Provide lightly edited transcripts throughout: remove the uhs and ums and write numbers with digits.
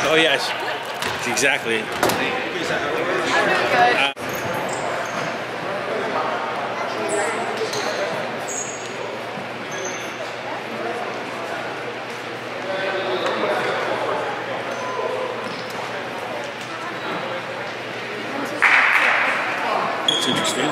Oh yes, exactly. It's interesting.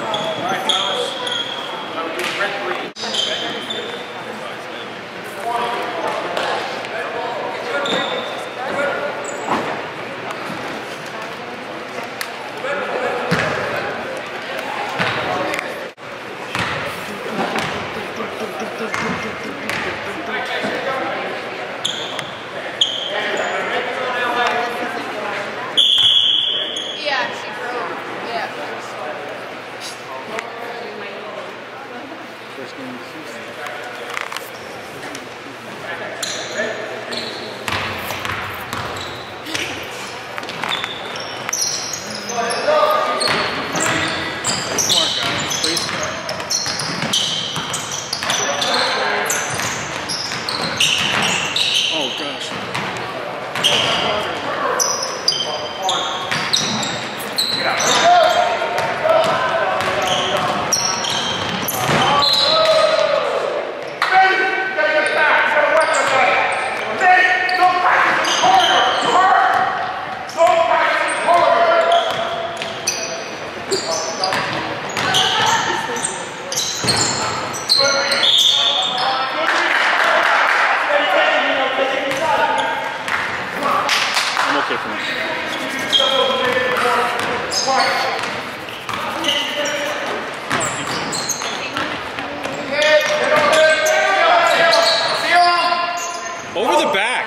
Over the back.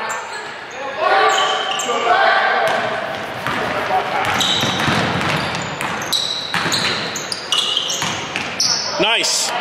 Nice.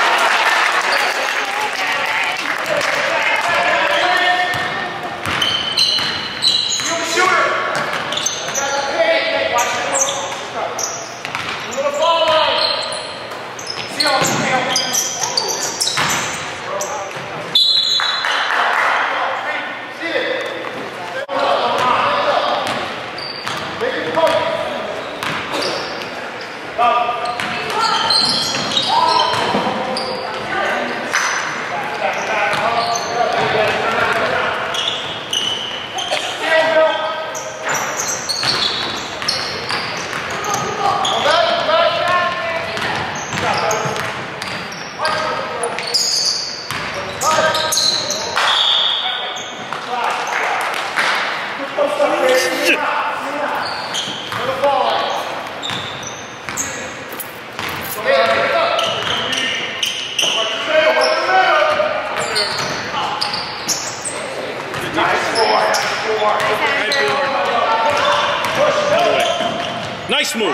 Nice move.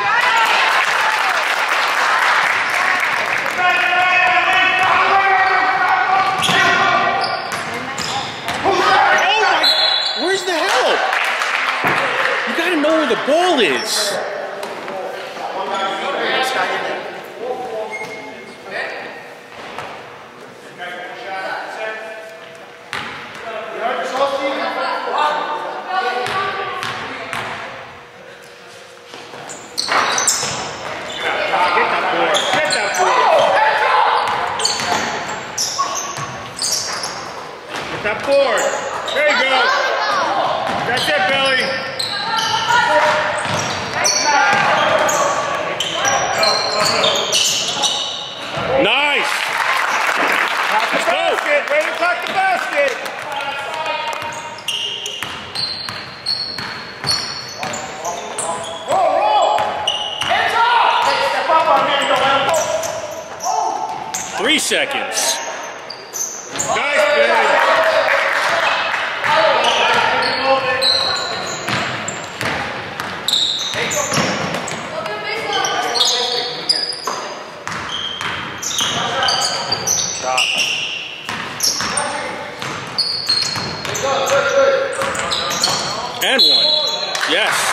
Where's the help? You gotta know where the ball is. That board. There you go. That's it, Billy. Nice. Top the basket. Way to top the basket. Roll. Hands up. Step up on him. Don't let him go. 3 seconds. Nice, Billy. And 1. Yes.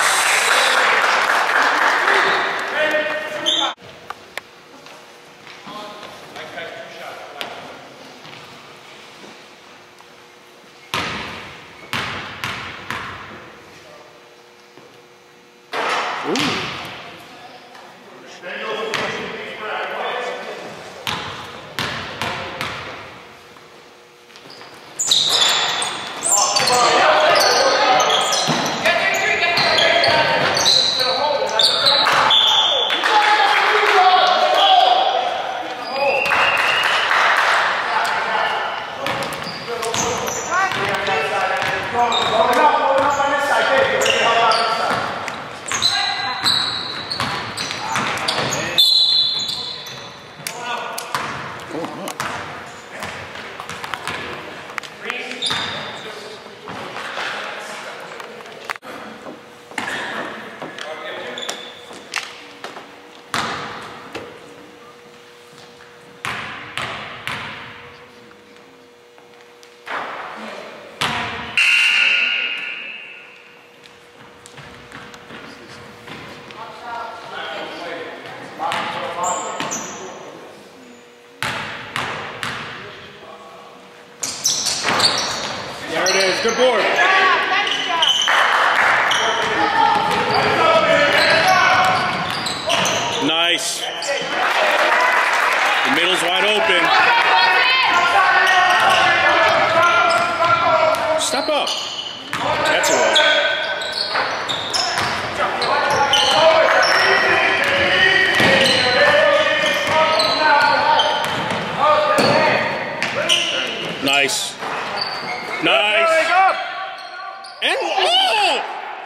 There it is. Good board. Nice. The middle's wide open. Step up. That's a roll. Nice. Nice. And oh!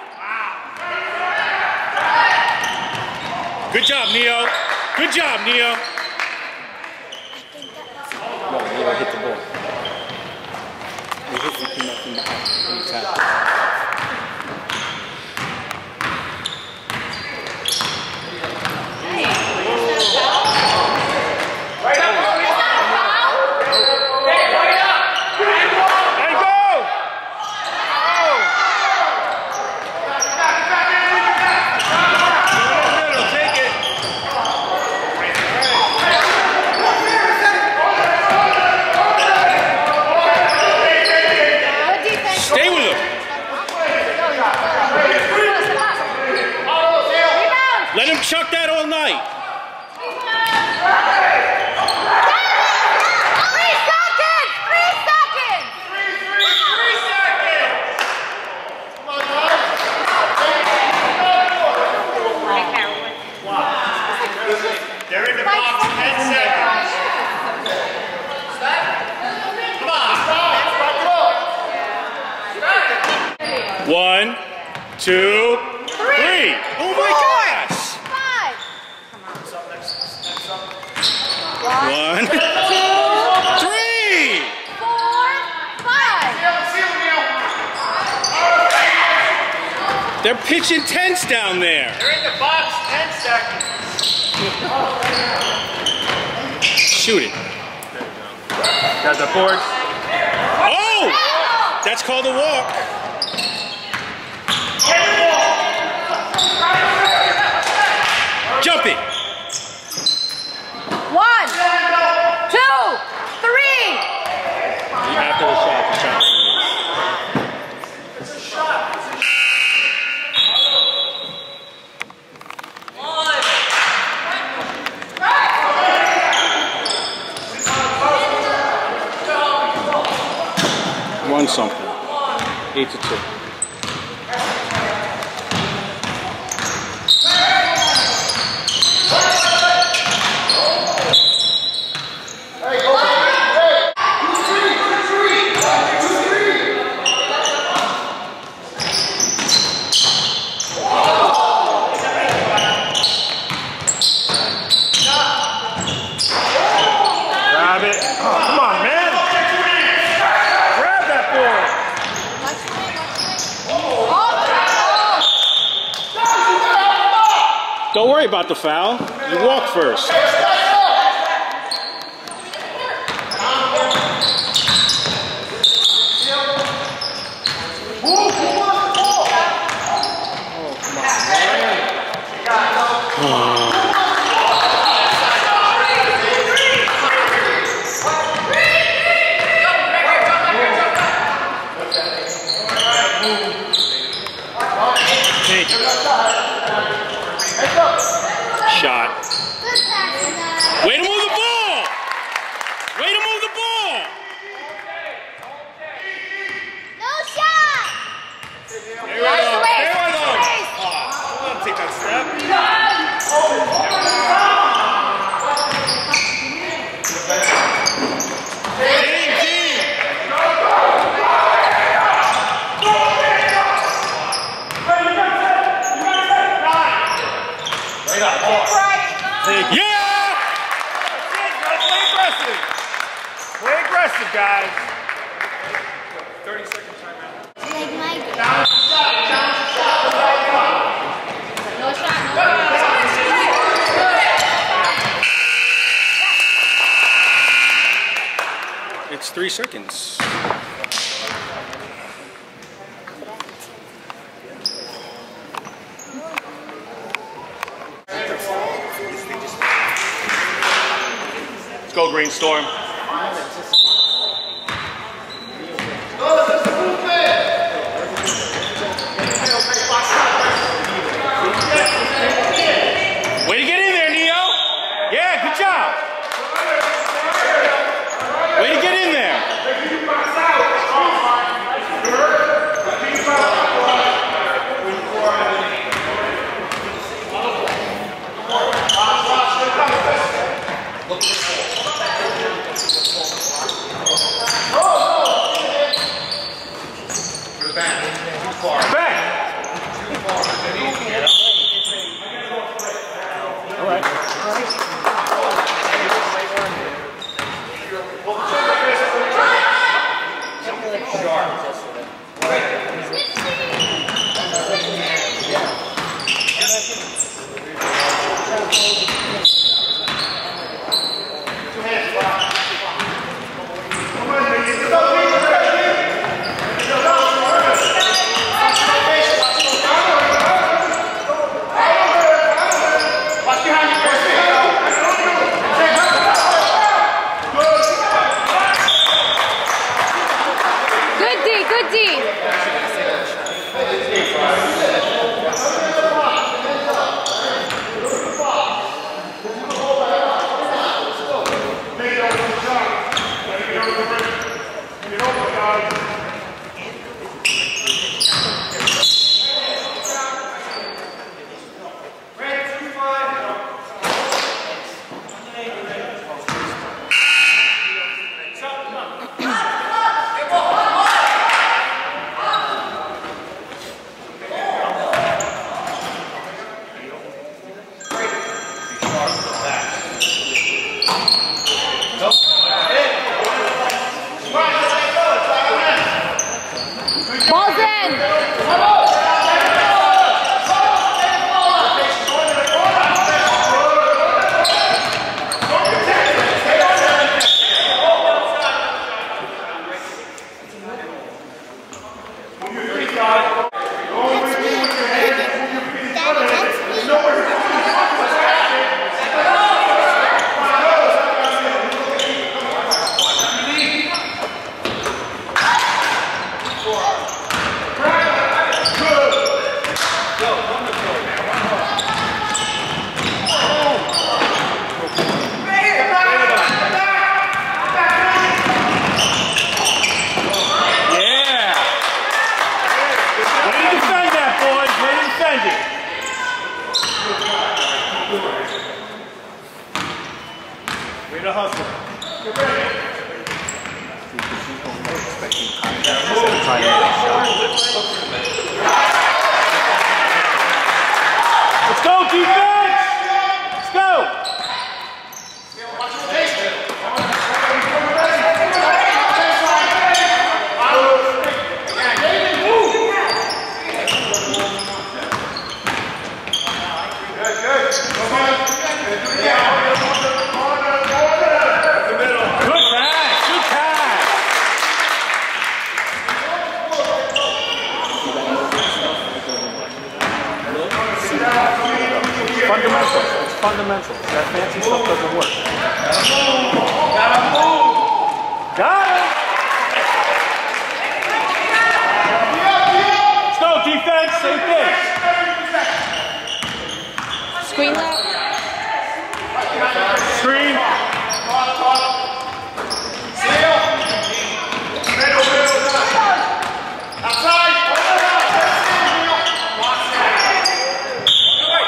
Good job, Neo. Good job, Neo. No, Neo hit the ball. He hit the came up from behind. He tapped. Stay with him. Let him chuck that all night. 3 seconds! 3 seconds! 3 seconds! Come on, guys. They're in the box 10 seconds. Come on. 1, 2, 3. Oh my gosh! 5. 1, 2, 3. 4, 5. They're pitching tents down there. They're in the box 10 seconds. Shoot it. Got the board. Oh! That's called a walk. Jump it. 1, 2, 3. You have to shot the shot. One something. 8-2. Grab it. Oh, come on, man. Grab that board. Don't worry about the foul. You walk first. Take it. Side step. Yeah! That's it. Gotta play aggressive. Play aggressive, guys. 30-second timeout. Like Mike. Down the shot. No shot, no shot. It's 3 seconds. Let's go, Green Storm. Way to get in there, Neo. Yeah, good job. Way to get in there. Good D. Ball's in. Way to hustle. Let's go, defense! Let's go! Fundamentals. It's fundamentals. That fancy stuff doesn't work. Gotta move! Got it! Let's go, defense. Same thing. Screen left. Screen. Outside!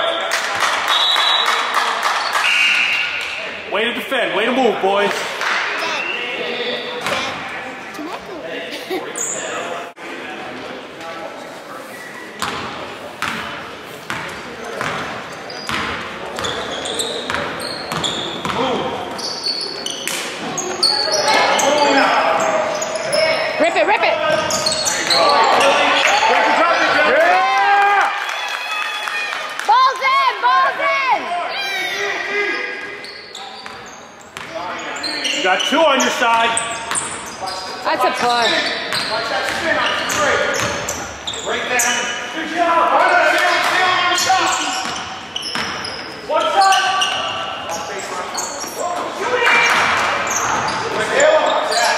That's a push. Watch that spin on the three. Break down. Good job. Stay on the shot. One side. Off baseline. Shoot it. Right there. Watch that.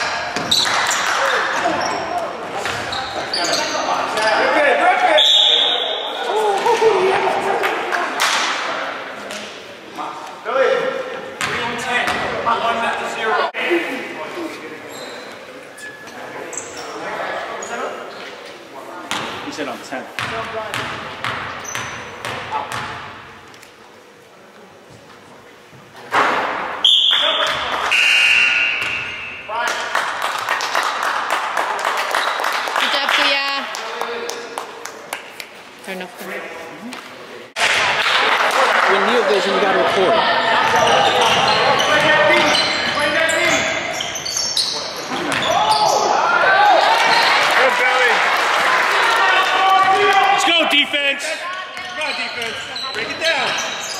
Rip it. Billy. 3 on 10. 1-0. He said on 10. Good job, Kuya. Turn off the When Neil goes in, you gotta record. Good, Billy. Let's go, defense. Come on, defense. Break it down.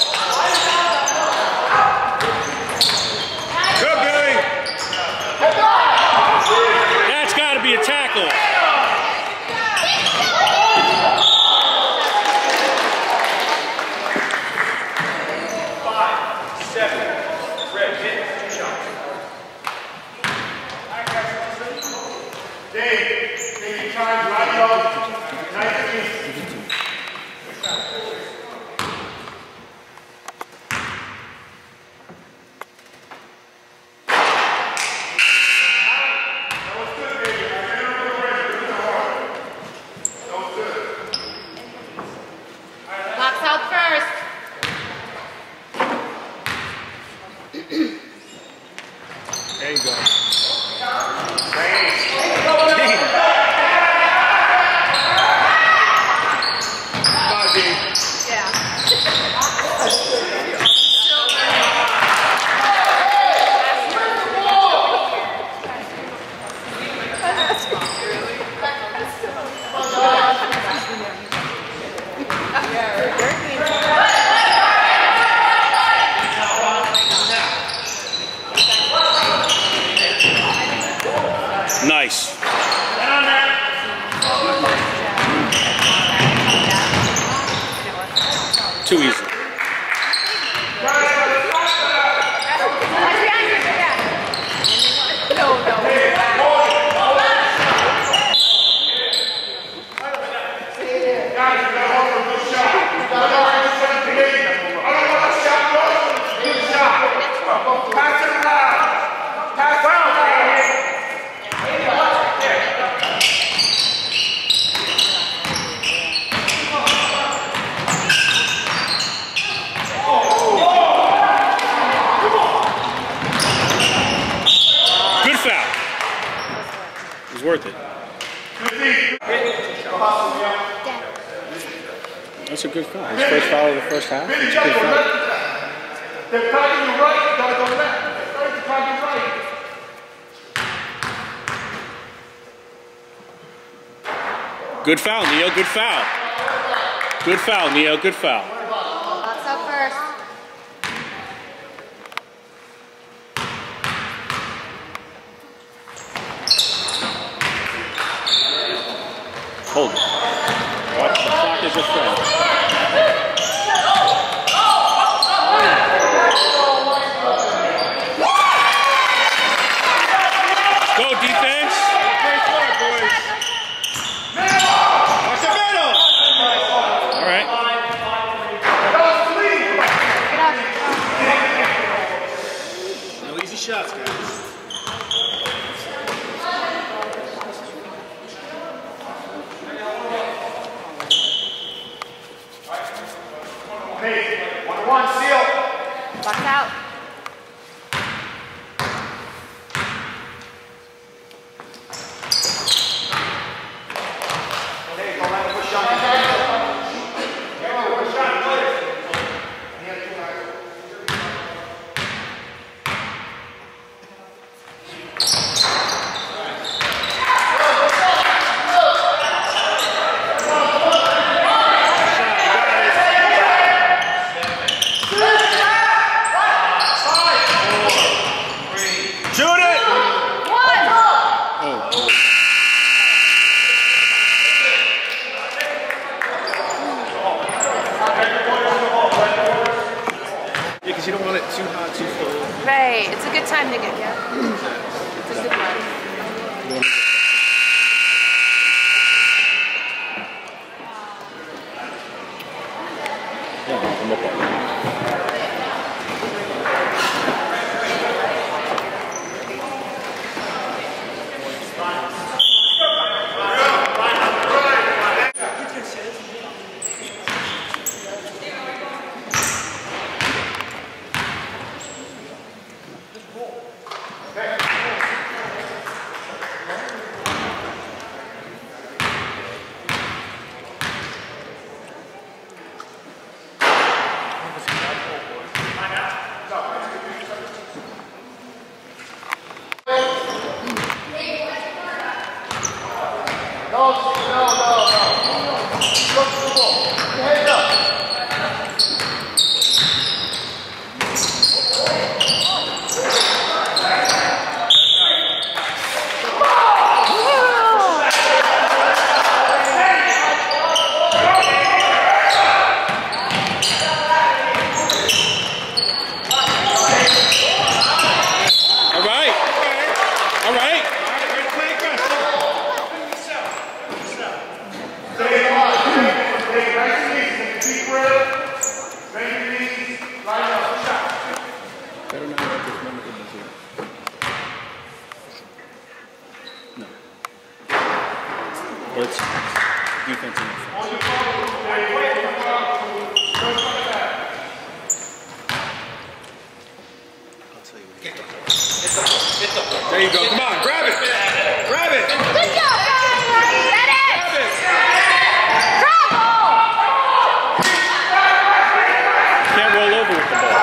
Good, Billy. That's got to be a tackle. 7. Red, hit. 2 shots. Dave, take your time, right off. Nice to meet you. box out first. There you go. Nice. Too easy. Good foul. It was worth it. That's a good foul. His first foul of the first half. It's a good foul. They're targeting you right, you gotta go left. They're starting to target you right. Good foul, Neo. Good foul. Good foul, Neo. Good foul. Box out first. Hold it. Watch the clock is your friend. Go defense. Watch the middle. All right. No easy shots, guys. Hey, 1-1, seal. Box out. Hey, go let him push on. Right. It's a good time to get It's a good one. It's defensive. There you go. Come on, grab it. Grab it. Good job, guys. Get it. Grab it. Bravo. Can't roll over with the ball.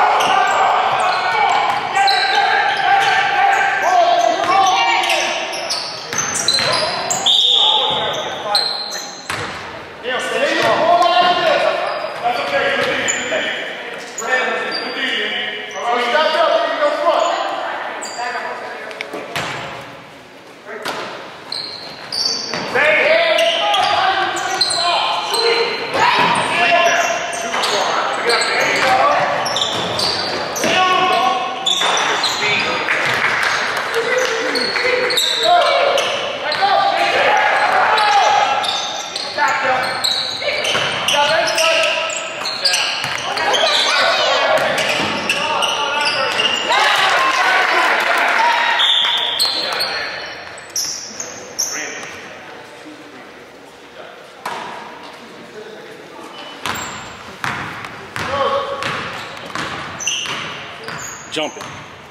Jump it.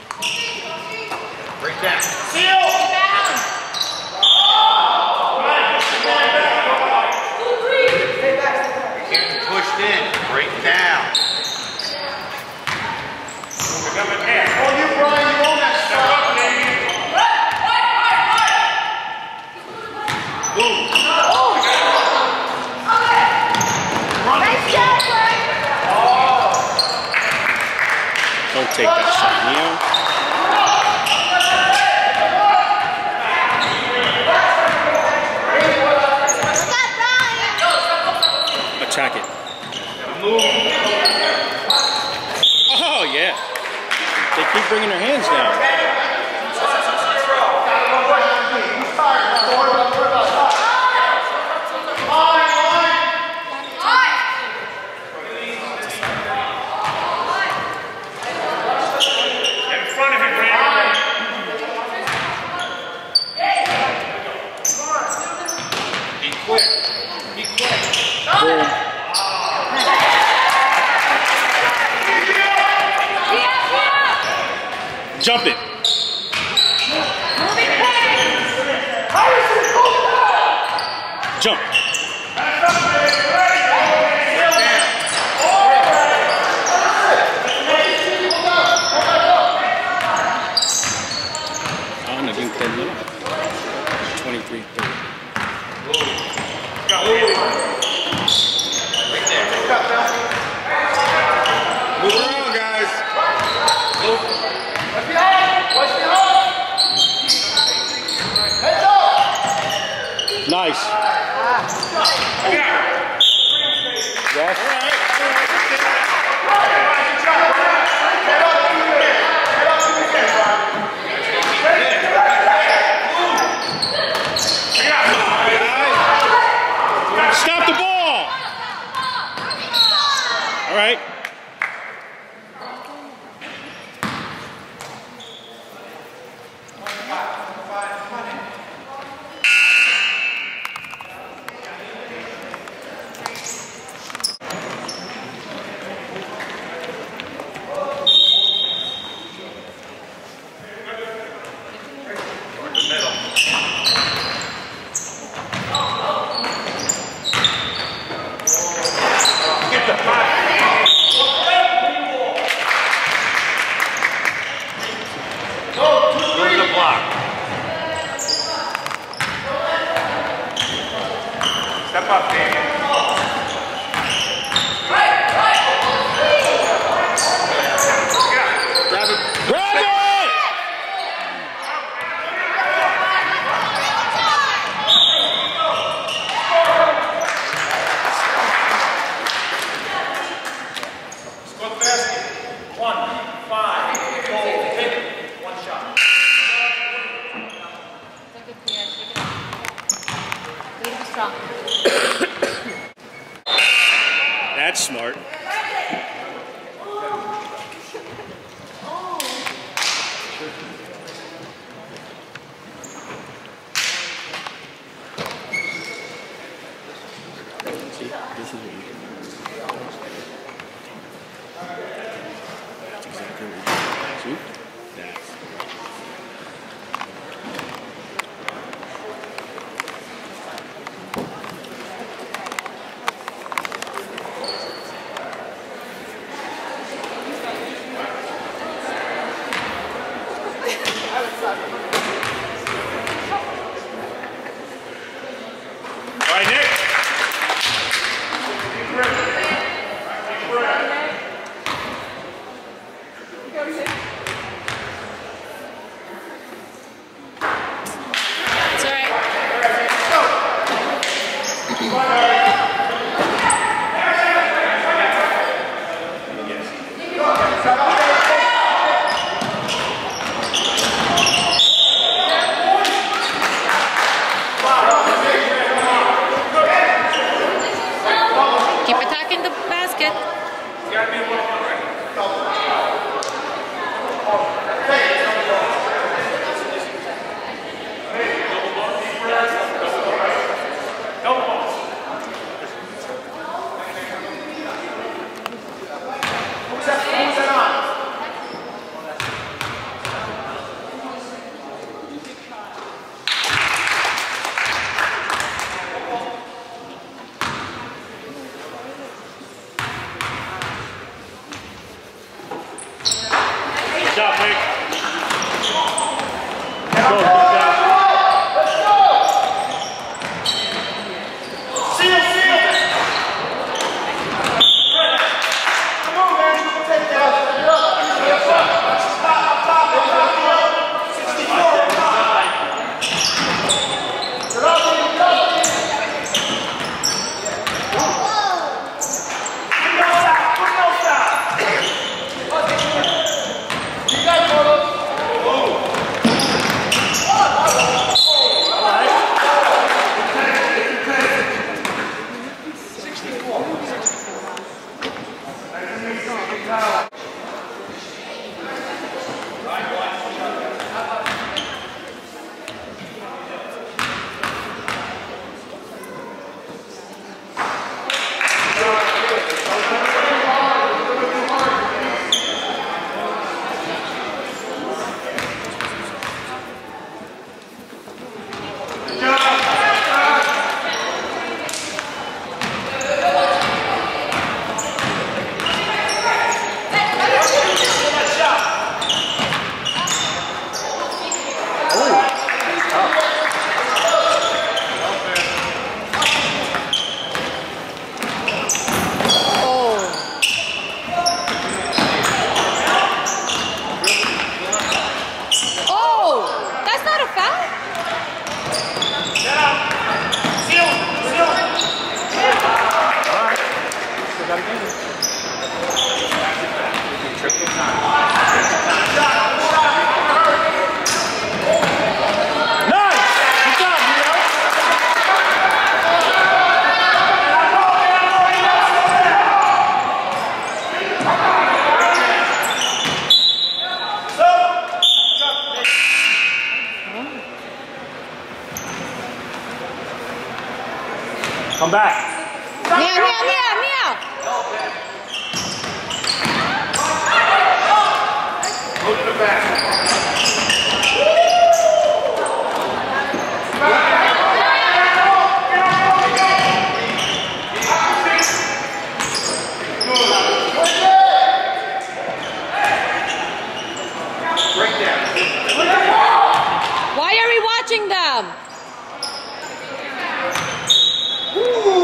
Break down. Getting pushed in. Break down. Oh, you, Brian, you own that stuff. Move. Nice job, Brian. Don't take that shot, Neo. Attack it. Oh, yeah. They keep bringing their hands down. Boom. Jump it. Jump. Naging 10 na. 23-30. Move around, guys. Move. Nice. Yes. Step up, man. Grab it. Grab it! Score the basket. 1, 5, goal, hit it. 1 shot. Way to be strong. That's smart. See, this is what you do. That's exactly what you do. See? That's. All right, Nick. Deep breath. Deep breath. It's all right. Keep attacking the basket. You gotta be a little right. Double ball. Who's that on? Good job, Nick. Go, good job. Seal, seal. Come on, man. Take that. Stop, stop, stop. 64, stop. Get up, get up. Put no stop, put no stop. You got it, Carlos. Come back. Meow. Go to the back. Why are we watching them?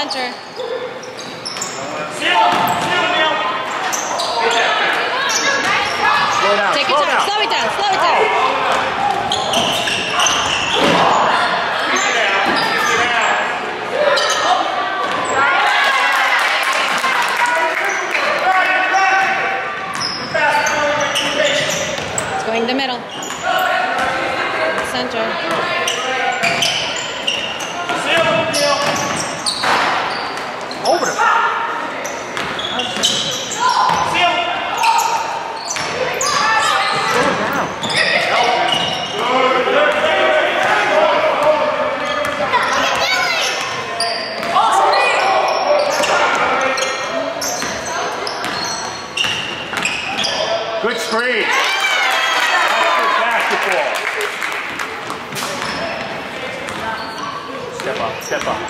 center. Seal, Neil. Slow down. Take your time. Slow it down. Slow it down. It's going the middle. Center. Seal, Neil. Over the. Seal. Good screen. That's good basketball. Step up, step up.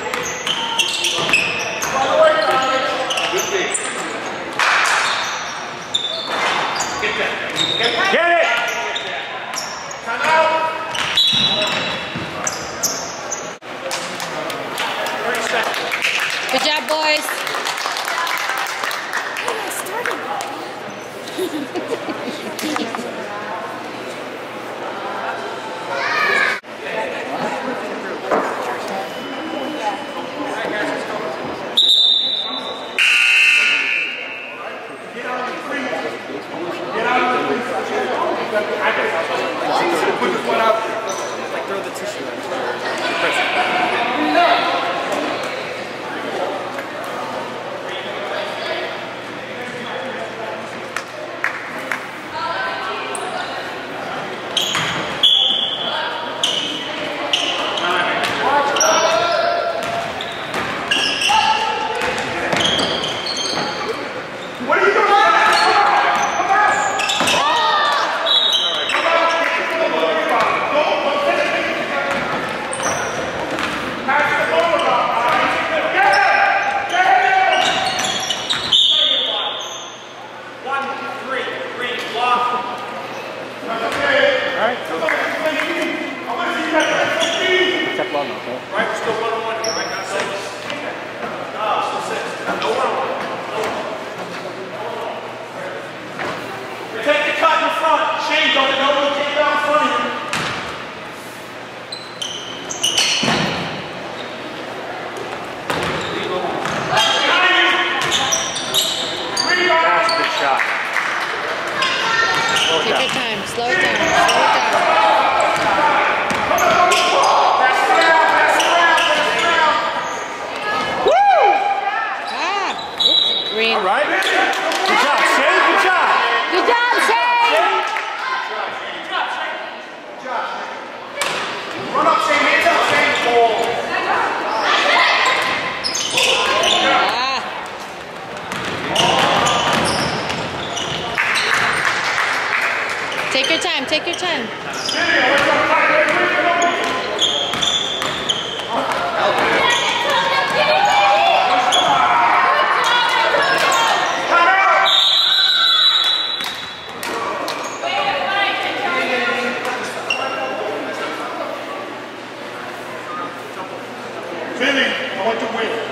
Get it! Time out. 30 seconds. Good job, boys. Like throw the tissue in. What are you doing? Step long enough, right? Right, we're still 1-on-1 here, right? Not 6. No, still 6. No 1-on-1. Take the cut in the front. Shane, don't take it out in front of you. That's a good shot. Slow it Take down. your time. Slow it down. Slow it down. Green. All right. Good job, Shane. Good job. Good job, Shane. Run up, Shane. Hands up, Shane. Ball. Ah. Take your time. Take your time. Billy, I want to win.